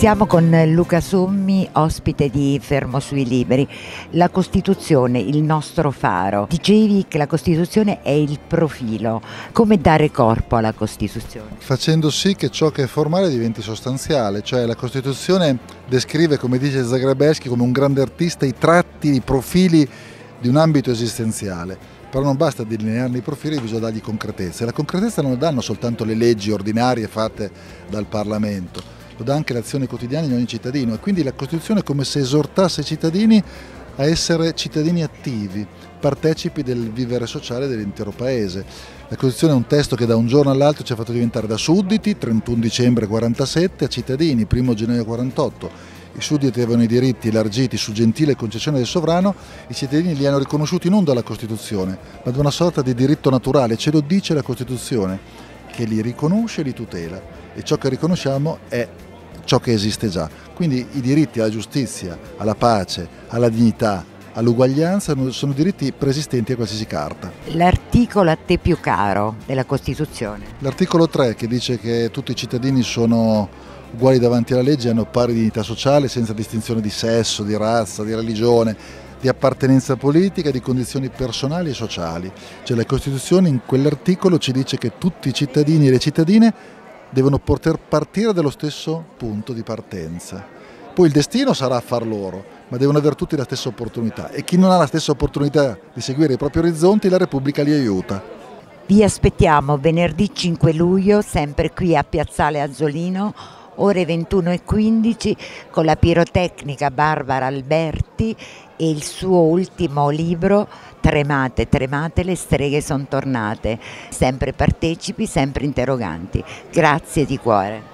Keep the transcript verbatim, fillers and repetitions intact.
Siamo con Luca Sommi, ospite di Fermo sui Libri. La Costituzione, il nostro faro. Dicevi che la Costituzione è il profilo. Come dare corpo alla Costituzione? Facendo sì che ciò che è formale diventi sostanziale, cioè la Costituzione descrive, come dice Zagrebelsky, come un grande artista i tratti, i profili di un ambito esistenziale. Però non basta delinearne i profili, bisogna dargli concretezza. E la concretezza non la danno soltanto le leggi ordinarie fatte dal Parlamento, lo dà anche l'azione quotidiana di ogni cittadino, e quindi la Costituzione è come se esortasse i cittadini a essere cittadini attivi, partecipi del vivere sociale dell'intero paese. La Costituzione è un testo che da un giorno all'altro ci ha fatto diventare da sudditi, trentuno dicembre quarantasette, a cittadini, primo gennaio quarantotto. I sudditi avevano i diritti elargiti su gentile concessione del sovrano, i cittadini li hanno riconosciuti non dalla Costituzione, ma da una sorta di diritto naturale, ce lo dice la Costituzione, che li riconosce e li tutela, e ciò che riconosciamo è ciò che esiste già. Quindi i diritti alla giustizia, alla pace, alla dignità, all'uguaglianza sono diritti preesistenti a qualsiasi carta. L'articolo a te più caro della Costituzione? L'articolo tre, che dice che tutti i cittadini sono uguali davanti alla legge e hanno pari dignità sociale senza distinzione di sesso, di razza, di religione, di appartenenza politica, di condizioni personali e sociali. Cioè la Costituzione in quell'articolo ci dice che tutti i cittadini e le cittadine devono poter partire dallo stesso punto di partenza. Poi il destino sarà a far loro, ma devono avere tutti la stessa opportunità, e chi non ha la stessa opportunità di seguire i propri orizzonti, la Repubblica li aiuta. Vi aspettiamo venerdì cinque luglio, sempre qui a Piazzale Azzolino, ore ventuno e quindici, con la pirotecnica Barbara Alberti e il suo ultimo libro Tremate, tremate, le streghe son tornate. Sempre partecipi, sempre interroganti. Grazie di cuore.